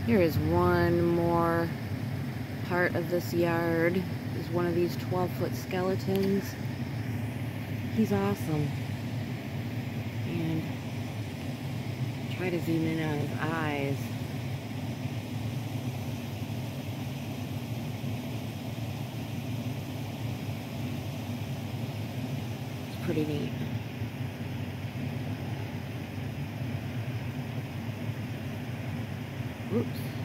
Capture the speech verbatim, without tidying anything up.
Here is one more part of this yard. This is one of these twelve foot skeletons. He's awesome. And try to zoom in on his eyes. It's pretty neat. Oops.